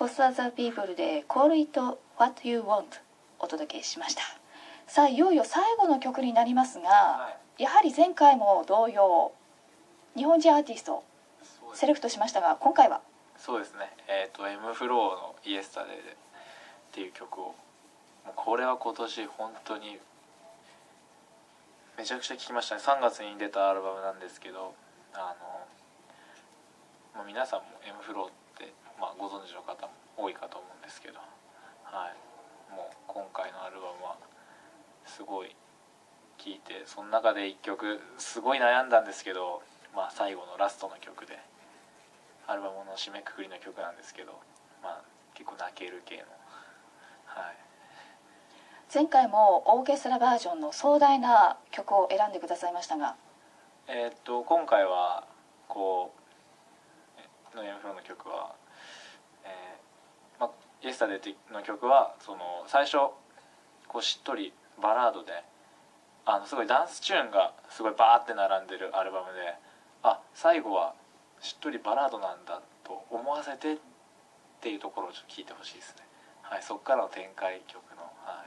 Foster the People で Call It What You Want お届けしました。さあいよいよ最後の曲になりますが、やはり前回も同様日本人アーティストをセレクトしましたが、今回はそうですね、M フローの「イエスタデー」っていう曲を、もうこれは今年本当にめちゃくちゃ聴きましたね。3月に出たアルバムなんですけど、皆さんも M フローって、ご存知の方も多いかと思うんですけど、もう今回のアルバムはすごい聴いて、その中で1曲すごい悩んだんですけど、最後のラストの曲でアルバムの締めくくりの曲なんですけど、結構泣ける系の、 前回もオーケストラバージョンの壮大な曲を選んでくださいましたが、 今回はの M フローの曲は、イエスタデーの曲はその最初しっとりバラードですごいダンスチューンがすごいバーって並んでるアルバムで、最後はしっとりバラードなんだと思わせてっていうところをちょっと聞いてほしいですね。そこからの展開曲の、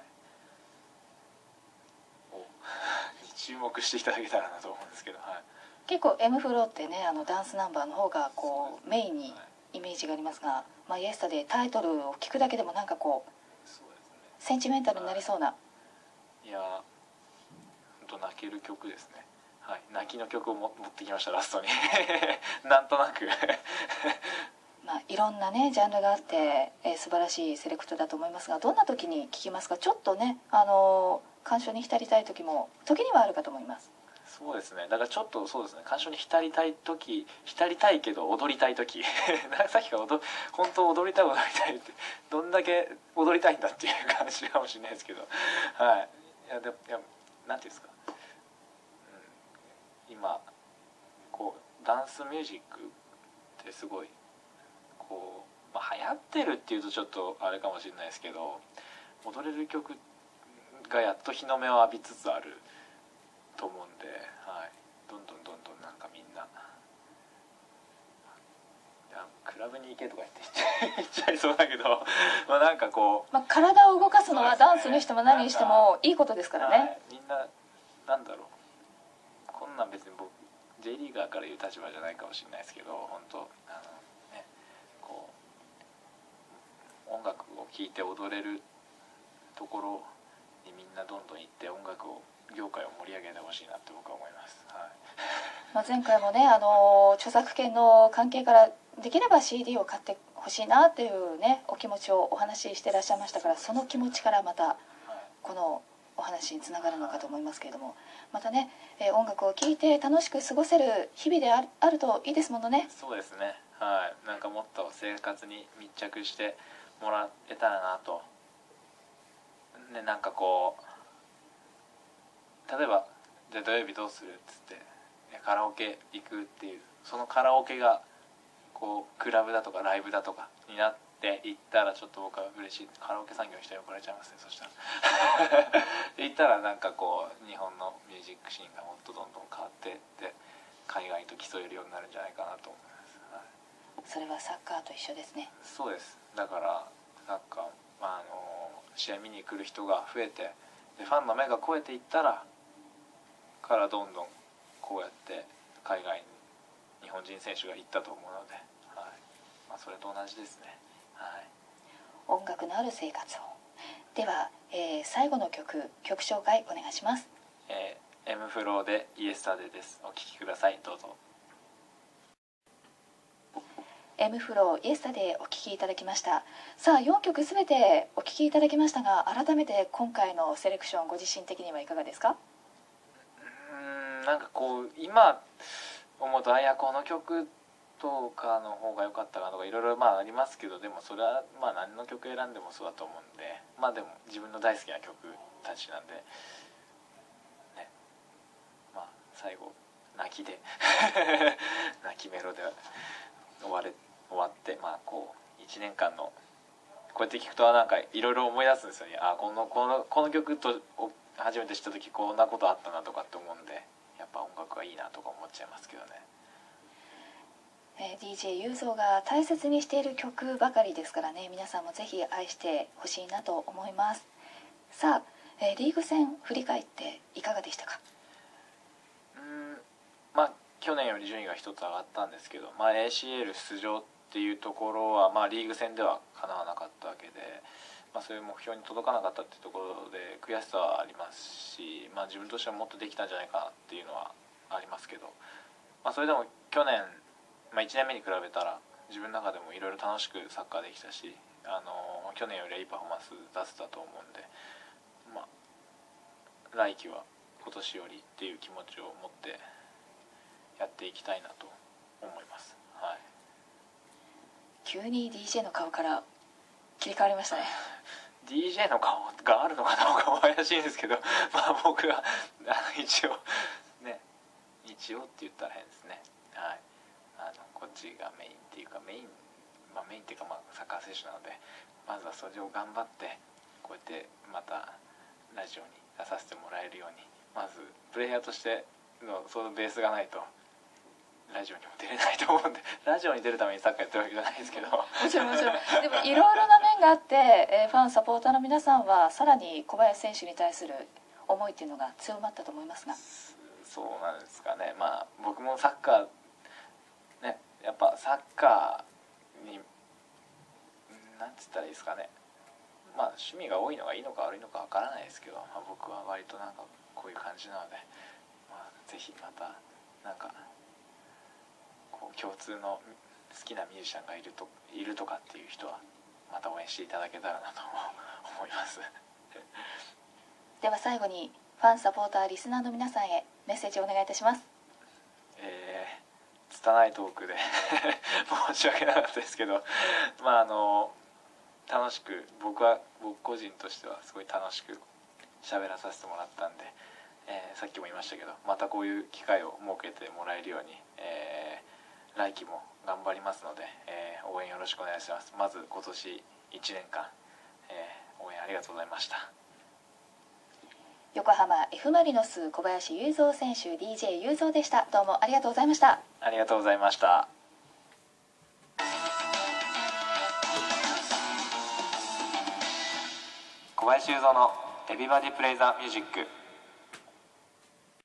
注目していただけたらなと思うんですけど、 結構 M フローってね、ダンスナンバーの方がメインにイメージがありますが、イエスタデータイトルを聞くだけでもなんかそうですね、 センチメンタルになりそうな、 いや本当泣ける曲ですね。泣きの曲を持ってきましたラストになんとなくいろんなねジャンルがあって、素晴らしいセレクトだと思いますが、どんな時に聴きますか？ちょっとね感傷に浸りたい時も時にはあるかと思います。 そうですね、だからちょっとそうですね、感傷に浸りたい時、浸りたいけど踊りたい時さっきから本当踊りたいってどんだけ踊りたいんだっていう感じかもしれないですけど、いやなんていうんですか、今ダンスミュージックってすごい流行ってるっていうとちょっとあれかもしれないですけど、踊れる曲がやっと日の目を浴びつつあると思うんで、どんどんなんかみんなクラブに行けとか言っちゃいそうだけどなんか体を動かすのはダンスにしても何にしてもいいことですからね。 みんななんだろう、こんなん別に僕 J リーガーから言う立場じゃないかもしれないですけど、本当音楽を聴いて踊れるところにみんなどんどん行って音楽業界を盛り上げてほしいなって僕は思います。 前回もね著作権の関係からできれば CD を買ってほしいなっていうねお気持ちをお話ししてらっしゃいましたから、その気持ちからまたこのお話につながるのかと思いますけれども、またね、音楽を聴いて楽しく過ごせる日々であるといいですものね。 そうですね、なんかもっと生活に密着してもらえたらなと、なんか例えばじゃあ土曜日どうするっつってカラオケ行くっていう、そのカラオケがクラブだとかライブだとかになっていったらちょっと僕は嬉しい。カラオケ産業の人に怒られちゃいますね、そしたら言ったらなんか日本のミュージックシーンがもっとどんどん変わっていって海外と競えるようになるんじゃないかなと思います。 それはサッカーと一緒ですね。 そうです。だからサッカー、試合見に来る人が増えて、でファンの目が超えていったらからどんどんこうやって海外に日本人選手が行ったと思うので、それと同じですね。 音楽のある生活を。では、最後の曲紹介お願いします。 M フローでイエスタデーです。お聴きください、どうぞ。 M フローイエスタデーお聴きいただきました。さあ4曲すべてお聴きいただきましたが、改めて今回のセレクションご自身的にはいかがですか？ なんか今思うとこの曲とかの方が良かったかとかいろいろありますけど、でもそれは何の曲選んでもそうだと思うんで、でも自分の大好きな曲たちなんでね、最後泣きで泣きメロで終わって1年間のこうやって聞くとなんかいろいろ思い出すんですよね。この曲と初めて知った時こんなことあったなとかって思うんで、やっぱ音楽はいいなとか思っちゃいますけどね。 DJ ゆうぞうが大切にしている曲ばかりですからね、皆さんもぜひ愛してほしいなと思います。さあ、リーグ戦振り返っていかがでしたか？ 去年より順位が1つ上がったんですけど、ACL 出場っていうところは、リーグ戦ではかなわなかったわけで、そういう目標に届かなかったっていうところで悔しさはありますし、自分としてはもっとできたんじゃないかなっていうのはありますけど、それでも去年、1年目に比べたら自分の中でもいろいろ楽しくサッカーできたし、去年よりはいいパフォーマンス出せたと思うんで、来季は今年よりっていう気持ちを持ってやっていきたいなと思います。はい、 急に DJ の顔から切り替わりましたね。 DJ の顔があるのかどうかも怪しいんですけど、僕は一応って言ったら変ですね。はい、こっちがメインっていうかメインっていうかサッカー選手なので、まずはそれを頑張ってこうやってまたラジオに出させてもらえるように、まずプレイヤーとしてのそのベースがないとラジオにも出れないと思うんで、ラジオに出るためにサッカーやってるわけじゃないですけど、もちろんでもいろいろな面があって、ファンサポーターの皆さんはさらに小林選手に対する思いっていうのが強まったと思いますが。 そうなんですかね。僕もサッカーね、やっぱサッカーになんつったらいいですかね、趣味が多いのがいいのか悪いのかわからないですけど、僕は割とこういう感じなので、ぜひまた共通の好きなミュージシャンがいるとかっていう人はまた応援していただけたらなと思いますでは最後にファンサポーターリスナーの皆さんへメッセージをお願いいたします。 拙いトークで申し訳なかったですけど、楽しく僕個人としてはすごい楽しく喋らさせてもらったんで、さっきも言いましたけど、またこういう機会を設けてもらえるように、来季も頑張りますので、応援よろしくお願いします。まず今年1年間、応援ありがとうございました。 横浜 F マリノス小林雄三選手 DJ 雄三でした。どうもありがとうございました。 ありがとうございました。小林雄三のエビバディプレイザーミュージック。